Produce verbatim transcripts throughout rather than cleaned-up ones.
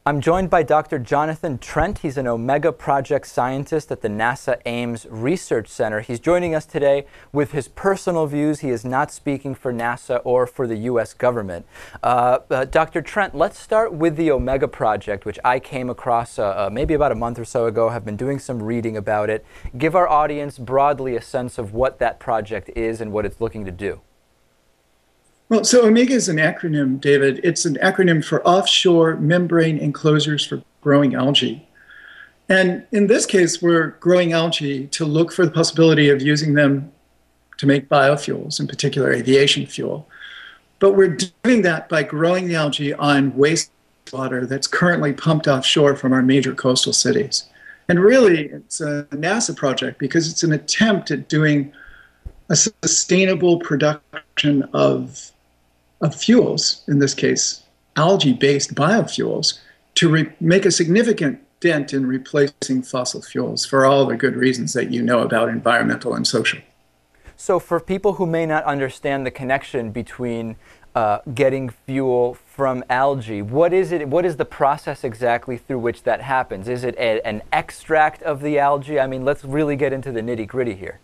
I'm joined by Doctor Jonathan Trent. He's an Omega Project scientist at the NASA Ames Research Center. He's joining us today with his personal views. He is not speaking for NASA or for the U S government. Uh, uh, Doctor Trent, let's start with the Omega Project, which I came across uh, uh, maybe about a month or so ago. Have been doing some reading about it. Give our audience broadly a sense of what that project is and what it's looking to do. Well, so OMEGA is an acronym, David. It's an acronym for Offshore Membrane Enclosures for Growing Algae. And in this case, we're growing algae to look for the possibility of using them to make biofuels, in particular aviation fuel. But we're doing that by growing the algae on wastewater that's currently pumped offshore from our major coastal cities. And really, it's a NASA project because it's an attempt at doing a sustainable production of of fuels, in this case, algae-based biofuels, to re make a significant dent in replacing fossil fuels for all the good reasons that you know about, environmental and social. So for people who may not understand the connection between uh, getting fuel from algae, what is it? What is the process exactly through which that happens? Is it a, an extract of the algae? I mean, let's really get into the nitty-gritty here.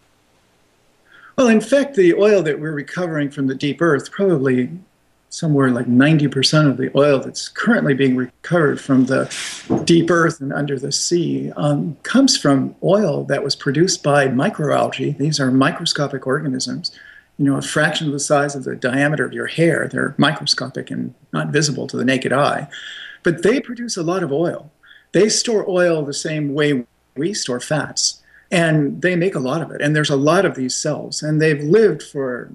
Well, in fact, the oil that we're recovering from the deep earth, probably somewhere like ninety percent of the oil that's currently being recovered from the deep earth and under the sea, um, comes from oil that was produced by microalgae. These are microscopic organisms, you know, a fraction of the size of the diameter of your hair. They're microscopic and not visible to the naked eye. But they produce a lot of oil. They store oil the same way we store fats. And they make a lot of it. And there's a lot of these cells. And they've lived for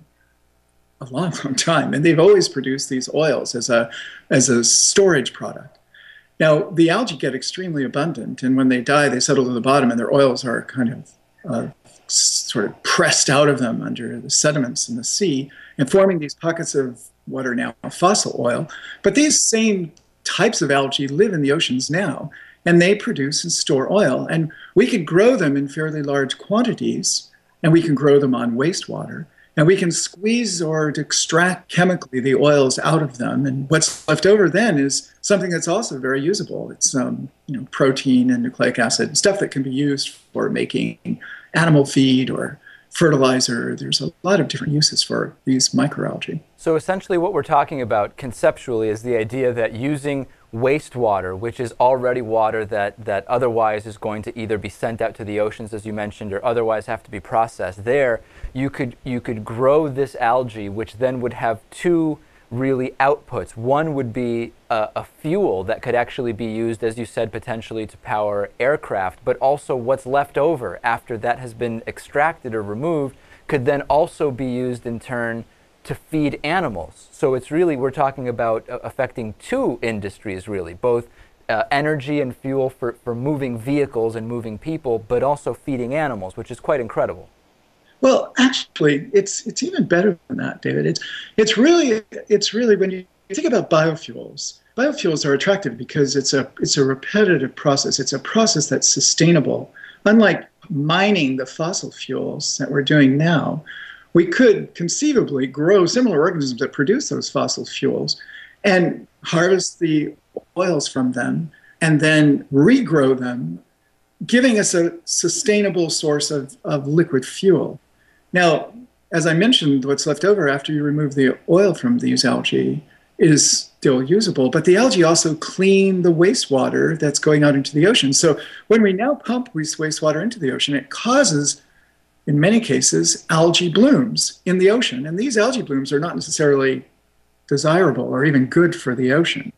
a long, long time. And they've always produced these oils as a, as a storage product. Now, the algae get extremely abundant. And when they die, they settle to the bottom. And their oils are kind of uh, sort of pressed out of them under the sediments in the sea and forming these pockets of what are now fossil oil. But these same types of algae live in the oceans now. And they produce and store oil. And we could grow them in fairly large quantities, and we can grow them on wastewater. And we can squeeze or extract chemically the oils out of them. And what's left over then is something that's also very usable. It's um, you know, protein and nucleic acid, stuff that can be used for making animal feed or fertilizer. There's a lot of different uses for these microalgae. So essentially what we're talking about conceptually is the idea that using wastewater, which is already water that, that otherwise is going to either be sent out to the oceans, as you mentioned, or otherwise have to be processed there, you could, you could grow this algae, which then would have two really outputs. One would be a, a fuel that could actually be used, as you said, potentially to power aircraft, but also what's left over after that has been extracted or removed could then also be used in turn to feed animals. So it's really, we're talking about uh, affecting two industries really, both uh, energy and fuel for, for moving vehicles and moving people, but also feeding animals, which is quite incredible. Well, actually, it's it's even better than that, David. It's it's really it's really when you think about biofuels. Biofuels are attractive because it's a it's a repetitive process. It's a process that's sustainable. Unlike mining the fossil fuels that we're doing now, we could conceivably grow similar organisms that produce those fossil fuels and harvest the oils from them and then regrow them, giving us a sustainable source of, of liquid fuel. Now, as I mentioned, what's left over after you remove the oil from these algae is still usable, but the algae also clean the wastewater that's going out into the ocean. So when we now pump wastewater into the ocean, it causes, in many cases, algae blooms in the ocean. And these algae blooms are not necessarily desirable or even good for the ocean.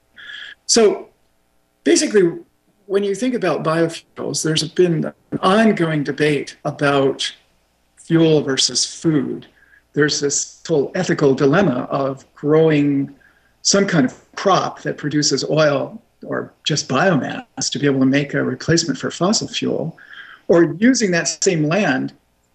So basically, when you think about biofuels, there's been an ongoing debate about fuel versus food. There's this whole ethical dilemma of growing some kind of crop that produces oil or just biomass to be able to make a replacement for fossil fuel, or using that same land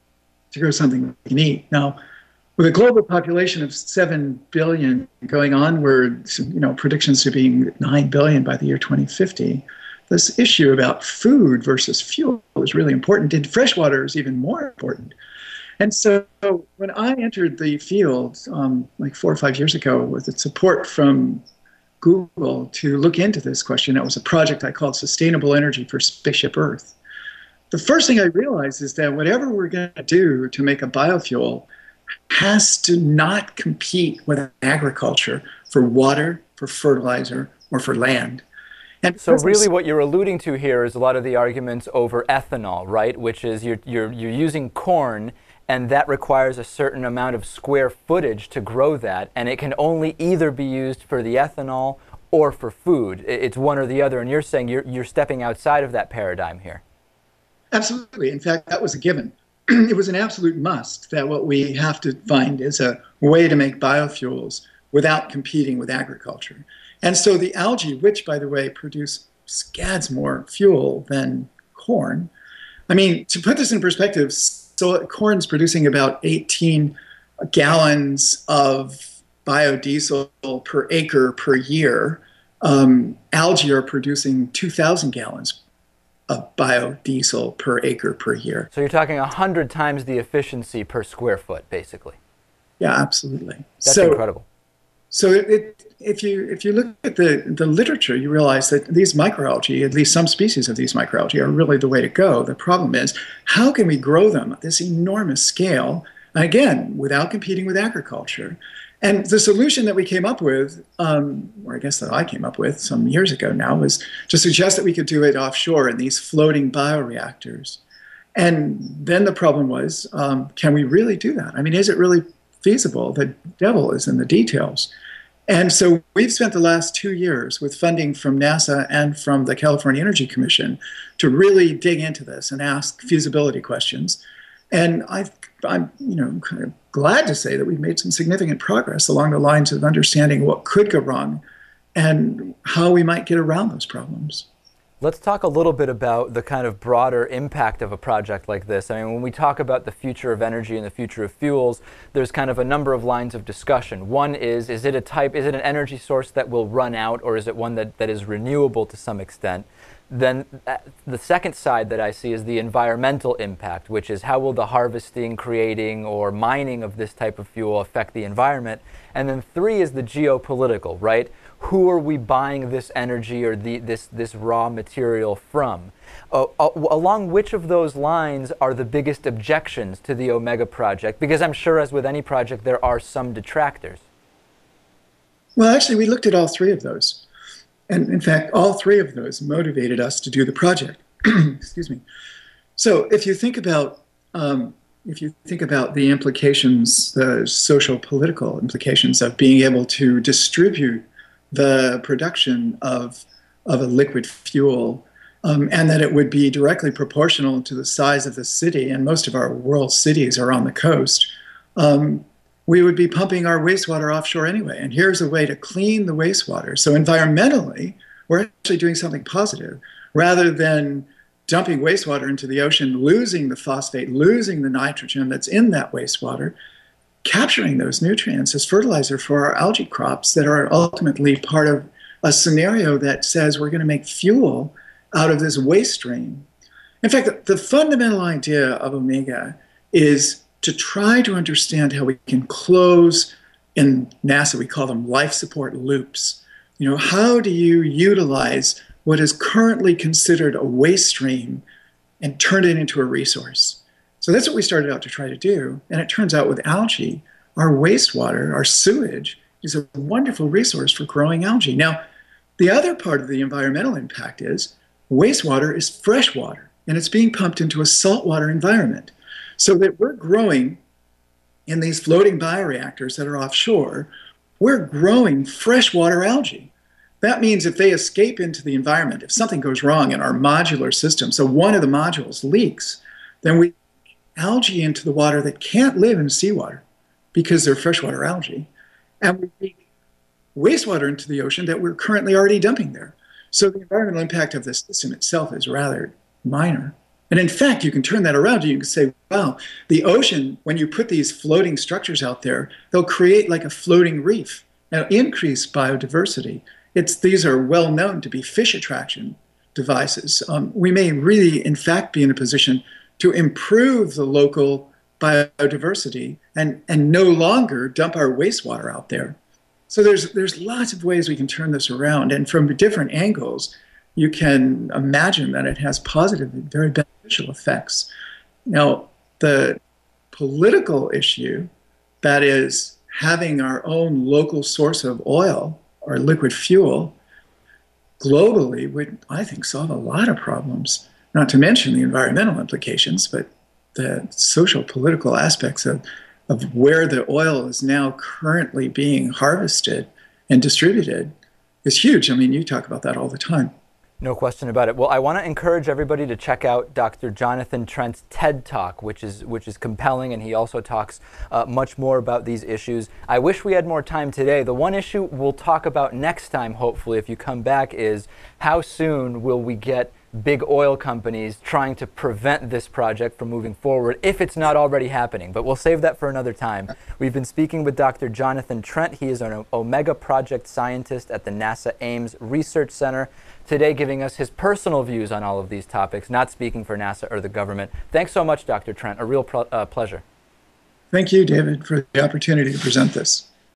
to grow something we can eat. Now, with a global population of seven billion going onward, you know, predictions to being nine billion by the year twenty fifty, this issue about food versus fuel is really important. And freshwater is even more important. And so when I entered the field um, like four or five years ago with the support from Google to look into this question. It was a project I called Sustainable Energy for Spaceship Earth. The first thing I realized is that whatever we're going to do to make a biofuel has to not compete with agriculture for water, for fertilizer, or for land. And so really what you're alluding to here is a lot of the arguments over ethanol, right? Which is you're, you're, you're using corn, and that requires a certain amount of square footage to grow that, and it can only either be used for the ethanol or for food. It's one or the other, and you're saying you're, you're stepping outside of that paradigm here. Absolutely. In fact, that was a given. It was an absolute must that what we have to find is a way to make biofuels without competing with agriculture. And so the algae, which, by the way, produce scads more fuel than corn. I mean, to put this in perspective, so corn's producing about eighteen gallons of biodiesel per acre per year. Um, algae are producing two thousand gallons of biodiesel per acre per year. So you're talking one hundred times the efficiency per square foot, basically. Yeah, absolutely. That's so, incredible. So it, it, if you if you look at the, the literature, you realize that these microalgae, at least some species of these microalgae, are really the way to go. The problem is, how can we grow them at this enormous scale, again, without competing with agriculture? And the solution that we came up with, um, or I guess that I came up with some years ago now, was to suggest that we could do it offshore in these floating bioreactors. And then the problem was, um, can we really do that? I mean, is it really feasible? The devil is in the details. And so we've spent the last two years with funding from NASA and from the California Energy Commission to really dig into this and ask feasibility questions. And I've, I'm you know, kind of glad to say that we've made some significant progress along the lines of understanding what could go wrong and how we might get around those problems. Let's talk a little bit about the kind of broader impact of a project like this. I mean, when we talk about the future of energy and the future of fuels, there's kind of a number of lines of discussion. One is, is it a type, is it an energy source that will run out, or is it one that, that is renewable to some extent? Then uh, the second side that I see is the environmental impact, which is how will the harvesting, creating, or mining of this type of fuel affect the environment? And then three is the geopolitical, right? Who are we buying this energy or the, this, this raw material from? Uh, uh, along which of those lines are the biggest objections to the Omega project? Because I'm sure, as with any project, there are some detractors. Well, actually, we looked at all three of those. And in fact, all three of those motivated us to do the project. Excuse me. So if you think about um, if you think about the implications, the social political implications of being able to distribute the production of of a liquid fuel, um, and that it would be directly proportional to the size of the city, and most of our world cities are on the coast, um, we would be pumping our wastewater offshore anyway. And here's a way to clean the wastewater. So environmentally, we're actually doing something positive. Rather than dumping wastewater into the ocean, losing the phosphate, losing the nitrogen that's in that wastewater, capturing those nutrients as fertilizer for our algae crops that are ultimately part of a scenario that says we're going to make fuel out of this waste stream. In fact, the, the fundamental idea of Omega is to try to understand how we can close, in NASA we call them life support loops. You know, how do you utilize what is currently considered a waste stream and turn it into a resource? So that's what we started out to try to do. And it turns out with algae, our wastewater, our sewage, is a wonderful resource for growing algae. Now, the other part of the environmental impact is wastewater is fresh water, and it's being pumped into a saltwater environment. So that we're growing in these floating bioreactors that are offshore, we're growing freshwater algae. That means if they escape into the environment, if something goes wrong in our modular system, so one of the modules leaks, then we algae into the water that can't live in seawater because they're freshwater algae. And we leak wastewater into the ocean that we're currently already dumping there. So the environmental impact of this system itself is rather minor. And in fact, you can turn that around and you can say, wow, the ocean, when you put these floating structures out there, they'll create like a floating reef and increase biodiversity. It's, these are well known to be fish attraction devices. Um, we may really, in fact, be in a position to improve the local biodiversity and, and no longer dump our wastewater out there. So there's there's lots of ways we can turn this around, and from different angles, you can imagine that it has positive and very beneficial effects. Now, the political issue, that is having our own local source of oil or liquid fuel, globally would, I think, solve a lot of problems, not to mention the environmental implications, but the social political aspects of, of where the oil is now currently being harvested and distributed is huge. I mean, you talk about that all the time. No question about it. Well, I want to encourage everybody to check out Doctor Jonathan Trent's TED Talk, which is which is compelling, and he also talks uh, much more about these issues. I wish we had more time today. The one issue we'll talk about next time, hopefully, if you come back, is how soon will we get big oil companies trying to prevent this project from moving forward, if it's not already happening. But we'll save that for another time. We've been speaking with Doctor Jonathan Trent. He is an Omega Project scientist at the NASA Ames Research Center, today giving us his personal views on all of these topics, not speaking for NASA or the government. Thanks so much, Doctor Trent. A real uh, pleasure. Thank you, David, for the opportunity to present this.